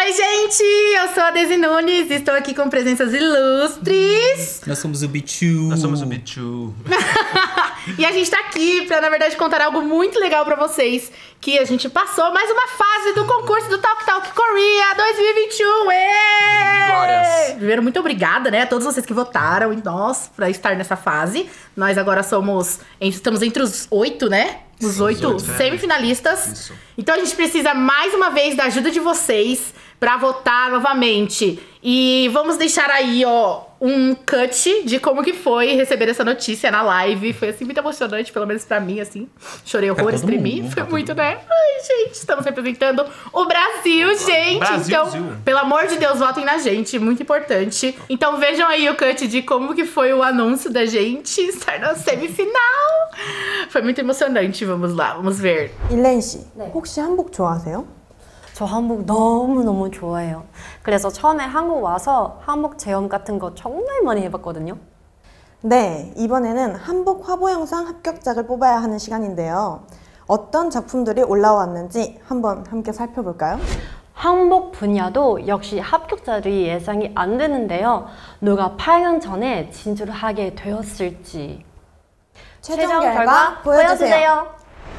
Oi, gente! Eu sou a Daisy Nunes e estou aqui com presenças ilustres. Nós somos o Bichu. Nós somos o Bichu. E a gente tá aqui pra, na verdade, contar algo muito legal pra vocês. Que a gente passou mais uma fase do concurso do Talk Talk Korea 2021. Glórias! Primeiro, muito obrigada, né, a todos vocês que votaram em nós pra estar nessa fase. Nós agora estamos entre os 8, né? Os 8 semifinalistas. Isso. Então a gente precisa mais uma vez da ajuda de vocês pra votar novamente. E vamos deixar aí, ó, um cut de como que foi receber essa notícia na live. Foi, assim, muito emocionante, pelo menos pra mim, assim. Chorei horrores, tremi. Foi muito, né? Ai, gente, estamos representando o Brasil, gente. Brasil, então, pelo amor de Deus, votem na gente. Muito importante. Então vejam aí o cut de como que foi o anúncio da gente estar na semifinal. foi muito emocionante. Vamos lá, vamos ver. 일렌 씨, 네. 혹시 한복 좋아하세요? 저 한복 너무너무 좋아해요. 그래서 처음에 한국 와서 한복 체험 같은 거 정말 많이 해봤거든요. 네, 이번에는 한복 화보 영상 합격작을 뽑아야 하는 시간인데요. 어떤 작품들이 올라왔는지 한번 함께 살펴볼까요? 한복 분야도 역시 합격자들이 예상이 안 되는데요. 누가 8년 전에 진출을 하게 되었을지 최종 결과 보여주세요.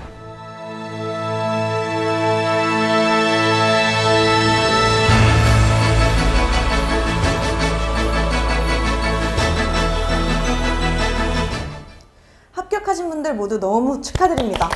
합격하신 분들 모두 너무 축하드립니다.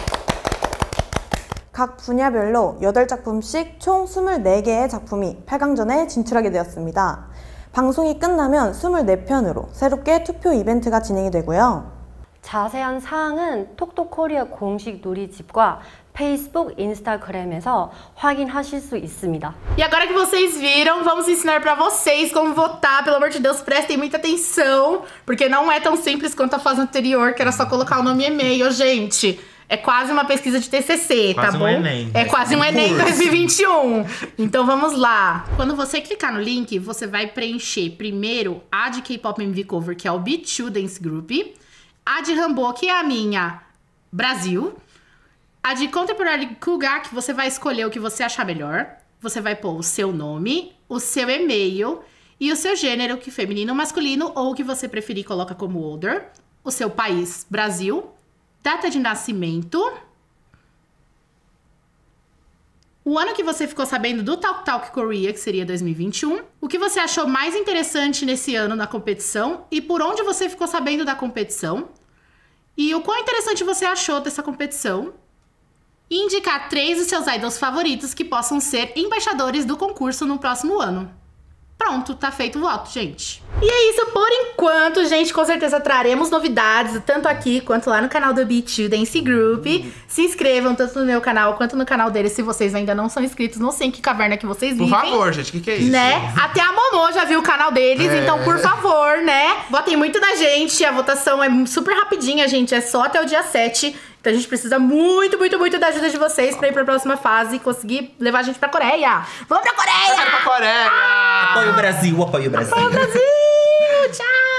각 분야별로 8작품씩 총 24개의 작품이 8강전에 진출하게 되었습니다. 방송이 끝나면 24편으로 새롭게 투표 이벤트가 진행이 되고요. 자세한 사항은 톡톡코리아 공식 누리집과 Facebook, Instagram에서 확인하실 수 있습니다. E agora que vocês viram, vamos ensinar pra vocês como votar. Pelo amor de Deus, prestem muita atenção, porque não é tão simples quanto a fase anterior, que era só colocar o nome e e-mail, gente. É quase uma pesquisa de TCC, Quase tá bom? um Enem. É quase um Enem Curso. 2021. Então vamos lá. Quando você clicar no link, você vai preencher primeiro a de K-Pop MV Cover, que é o Bichu Dance Group. A de Rambo, que é a minha, Brasil. A de Contemporary Kuga, que você vai escolher o que você achar melhor. Você vai pôr o seu nome, o seu e-mail e o seu gênero, que feminino ou masculino, ou o que você preferir, coloca como older. O seu país, Brasil. Data de nascimento. O ano que você ficou sabendo do Talk Talk Korea, que seria 2021. O que você achou mais interessante nesse ano na competição e por onde você ficou sabendo da competição. E o quão interessante você achou dessa competição. E indicar 3 dos seus idols favoritos que possam ser embaixadores do concurso no próximo ano. Pronto, tá feito o voto, gente. E é isso por enquanto, gente. Com certeza traremos novidades, tanto aqui quanto lá no canal do Bichu Dance Group. Se inscrevam tanto no meu canal quanto no canal deles, se vocês ainda não são inscritos. Não sei em que caverna que vocês vivem. Por favor, gente, o que é isso? Né? Até a Momô já viu o canal deles, então por favor, né? Votem muito na gente, a votação é super rapidinha, gente. É só até o dia 7. Então a gente precisa muito, muito, muito da ajuda de vocês pra ir pra próxima fase e conseguir levar a gente pra Coreia. Vamos pra Coreia! Eu quero pra Coreia! Apoio o Brasil, apoio o Brasil. Apoio o Brasil! Tchau!